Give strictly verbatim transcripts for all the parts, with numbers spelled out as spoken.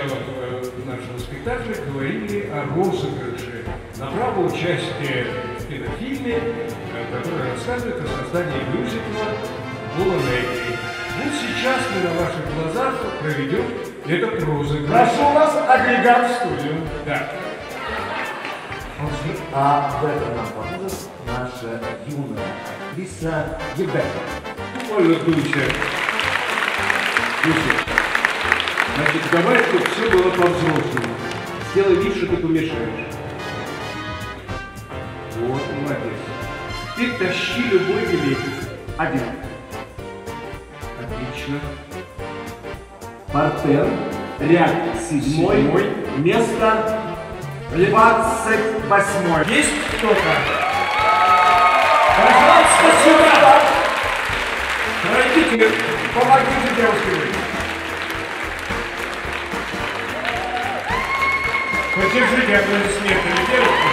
начала нашего спектакля говорили о розыгрыше на право участия в кинофильме, который рассказывает о создании мюзикла «Полонеги». Вот сейчас мы на ваших глазах проведем этот розыгрыш. Прошу вас, агрегат в студию. Да. А в этом нам поможет наша юная актриса Евгения. Ольга, Дуся. Дуся. Значит, давай, чтобы все было по-взрослому. Сделай вид, что ты помешаешь. Вот, молодец. Теперь тащи любой билетик. Один. Отлично. Партер. Ряд седьмой. Седьмой. Место двадцать восьмое. Есть кто-то? Пожалуйста, сюда! Пройдите, помогите девушке выйти. Поддержите аплодисментами девушку.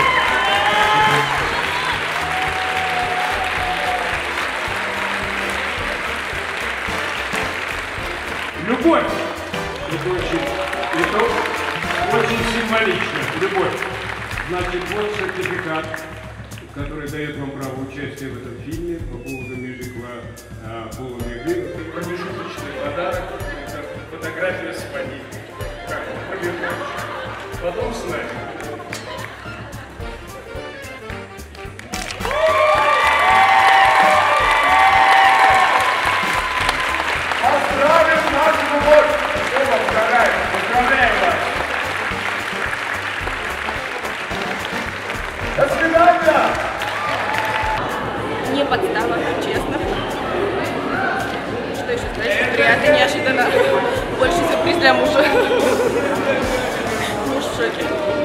Любовь. Это очень, это очень символично. Любовь. Значит, вот сертификат, который дает вам право участия в этом фильме по поводу мюзикла «Полонеги». Промежуточный подарок. Это фотография с Ваней. Как? Потом с нами. Поздравим нашу любовь! Поздравляем! Поздравляем вас! До свидания! Не подстава, честно. Что еще сказать? Приятно, неожиданно. Больше сюрприз для мужа. Муж в шоке.